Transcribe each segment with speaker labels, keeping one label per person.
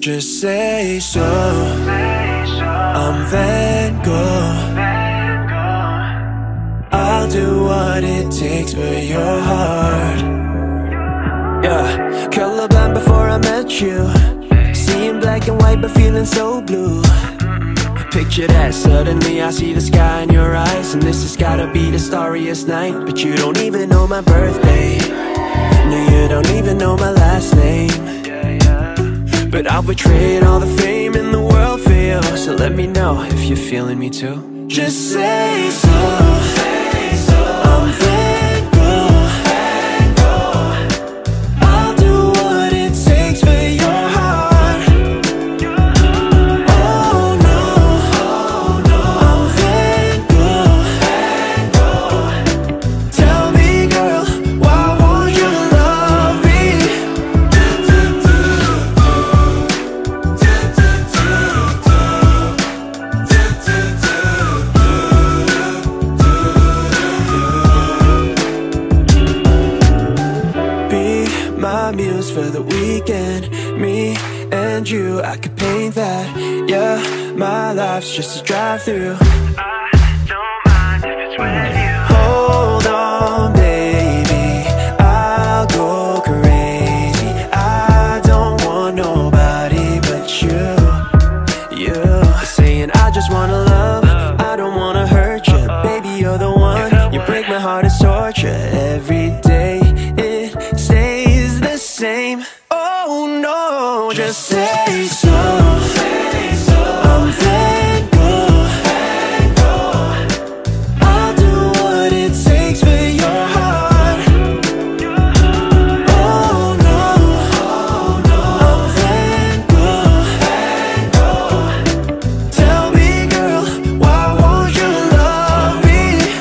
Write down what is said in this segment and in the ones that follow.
Speaker 1: Just say so. I'm Van Gogh. I'll do what it takes for your heart. Yeah, colorblind before I met you, seeing black and white but feeling so blue. Picture that, suddenly I see the sky in your eyes, and this has gotta be the starriest night. But you don't even know my birthday, no, you don't even know my last name. But I'll betray all the fame in the world for you. So let me know if you're feeling me too. Just say so. I'm Van Gogh. I'll do what it takes for your heart. Oh no, I'm Van Gogh. Tell me, girl, why won't you love me? Be my muse for the weekend. Me and you, I could paint that. Yeah, my life's just a drive-through.
Speaker 2: I don't mind if it's with you.
Speaker 1: Hold on, baby, I'll go crazy. I don't want nobody but you. Saying I just wanna love, I don't wanna hurt you. Baby, you're the one, you break my heart, it's torture. Every day it stays the same. Oh no, just say so. I'm Van Gogh. I'll do what it takes for your heart. Oh no, I'm Van Gogh. Tell me, girl, why won't you love me?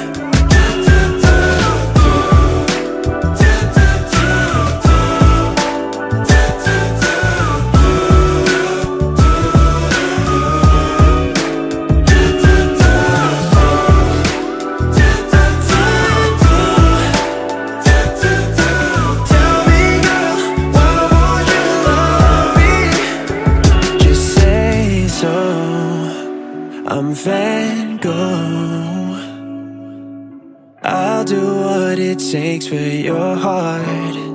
Speaker 1: Tell me, girl, why won't you love me? Just say so. I'm Van Gogh. I'll do what it takes for your heart.